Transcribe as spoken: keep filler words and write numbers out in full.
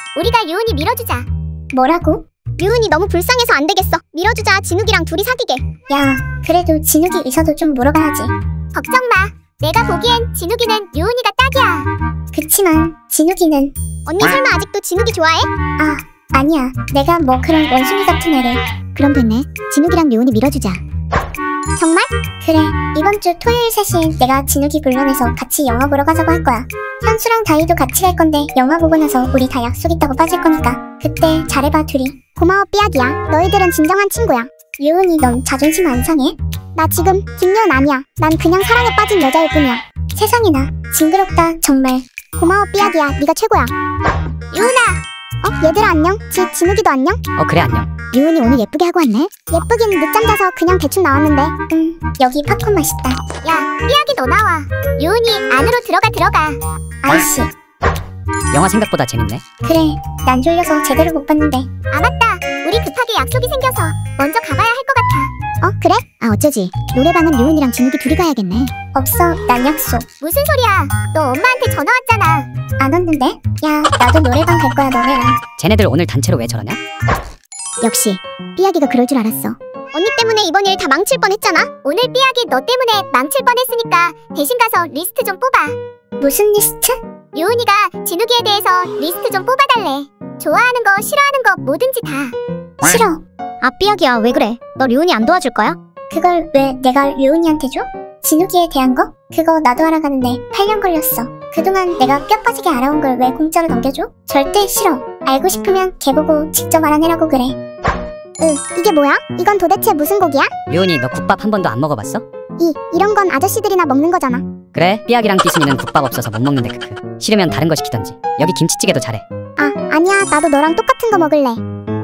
우리가 류은이 밀어주자. 뭐라고? 류은이 너무 불쌍해서 안 되겠어. 밀어주자. 진욱이랑 둘이 사귀게. 야, 그래도 진욱이 의사도 좀 물어봐야지. 걱정 마. 내가 보기엔 진욱이는 류은이가 딱이야. 그치만 진욱이는... 언니 설마 아직도 진욱이 좋아해? 아, 아니야. 내가 뭐 그런 원숭이 같은 애를... 그럼 됐네. 진욱이랑 류은이 밀어주자. 정말? 그래, 이번 주 토요일 세 시에 내가 진욱이 불러내서 같이 영화 보러 가자고 할 거야. 현수랑 다이도 같이 갈 건데 영화 보고 나서 우리 다 약속 있다고 빠질 거니까 그때 잘해봐 둘이. 고마워 삐약이야. 너희들은 진정한 친구야. 류은이 넌 자존심 안 상해? 나 지금 김유은 아니야. 난 그냥 사랑에 빠진 여자일 뿐이야. 세상에나 징그럽다 정말. 고마워 삐약이야. 네가 최고야. 유은아! 어? 얘들아 안녕? 지, 진욱이도 안녕? 어 그래 안녕. 류은이 오늘 예쁘게 하고 왔네? 예쁘긴 늦잠 자서 그냥 대충 나왔는데. 음 여기 팝콘 맛있다. 야 삐약이 너 나와. 류은이 안으로 들어가 들어가. 아이씨. 영화 생각보다 재밌네. 그래 난 졸려서 제대로 못 봤는데. 아 맞다. 우리 급하게 약속이 생겨서 먼저 가봐야 할 것 같아. 어 그래? 아 어쩌지. 노래방은 류은이랑 진욱이 둘이 가야겠네. 없어 난 약속. 무슨 소리야. 너 엄마한테 전화 왔잖아. 안 왔는데? 야 나도 노래방 갈 거야 너네랑. 쟤네들 오늘 단체로 왜 저러냐? 역시 삐약이가 그럴 줄 알았어. 언니 때문에 이번 일 다 망칠 뻔했잖아. 오늘 삐약이 너 때문에 망칠 뻔했으니까 대신 가서 리스트 좀 뽑아. 무슨 리스트? 류은이가 진욱이에 대해서 리스트 좀 뽑아달래. 좋아하는 거 싫어하는 거 뭐든지 다. 싫어. 아 삐약이야 왜 그래? 너 류은이 안 도와줄 거야? 그걸 왜 내가 류은이한테 줘? 진욱이에 대한 거? 그거 나도 알아가는데 팔 년 걸렸어. 그동안 내가 뼈 빠지게 알아온 걸 왜 공짜로 넘겨줘? 절대 싫어. 알고 싶으면 걔 보고 직접 알아내라고 그래. 으 이게 뭐야? 이건 도대체 무슨 곡이야? 류은이 너 국밥 한 번도 안 먹어봤어? 이 이런 건 아저씨들이나 먹는 거잖아. 그래 삐약이랑 삐순이는 국밥 없어서 못 먹는데 크크. 싫으면 다른 거 시키던지. 여기 김치찌개도 잘해. 아 아니야 나도 너랑 똑같은 거 먹을래.